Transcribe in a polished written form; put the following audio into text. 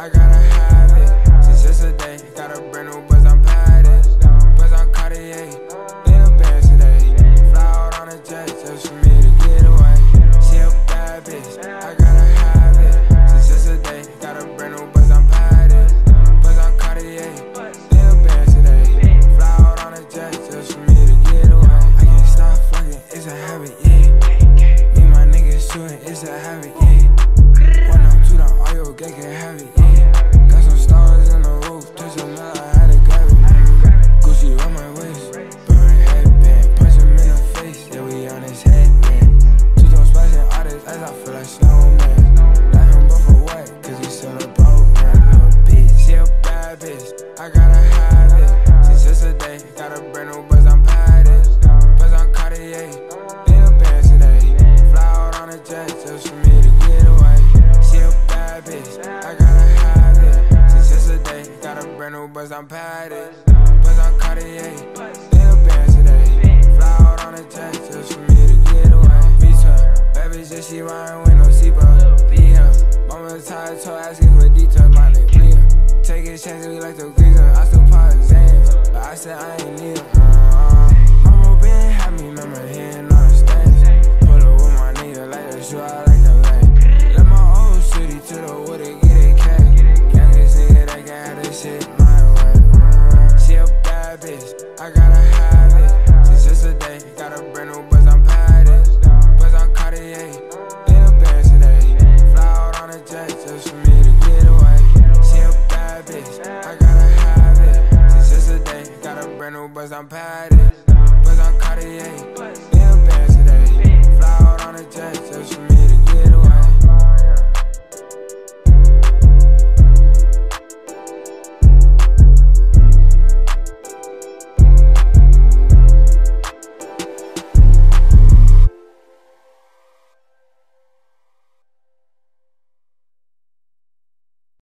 I gotta have it. Since yesterday, got a brand new buzz, I'm padded. Buzz on Cartier, in a Benz today. Fly out on a jet just for me to get away. She a bad bitch, I gotta have it. Since yesterday, got a brand new buzz, I'm padded. Buzz on Cartier, in a Benz today. Fly out on a jet just for me to get away. I can't stop fucking, it's a habit, yeah. Me and my niggas shooting, it's a habit, yeah. 1 on 2 down, all your gang can have it, yeah. Got some stars in the roof, just a mile, I had to grab it. Gucci on my waist, burn headband, punch him in the face, yeah, we on his headband. Two-tone splashing artists, as I feel like snowman. Laughing but for what, cause we still a program. Little bitch, she a bad bitch, I gotta have it. Since yesterday, got a brand new buzz, I'm padded. Buzz on Cartier, in a Benz today. Fly out on a jet just for me to get away. She a bad bitch, I gotta have it. Since yesterday, got a brand new buzz, I'm padded. Buzz on Cartier, in a Benz today. Fly out on a jet just for me to get away. V-Tuck, bad bitch, yeah, she riding with no seatbelt. V-Him, mama tired, told asking for details, my nigga Liam. Taking chances, we like to grease her, I still pop Zans, but I said I ain't need her. Mama been had me, remember hearing all the stains. Pull up with my nigga like a shoe, I like the lane. Let my old city to the wood and get it cash. Youngest nigga that can have this shit my way. She a bad bitch, I gotta have it. Since yesterday, got a brand new buzz, I'm padded. Buzz on Cartier, in a Benz today. Fly out on a jet just for me to get away. She a bad bitch, I gotta have it. Since yesterday, got a brand new buzz, I'm padded.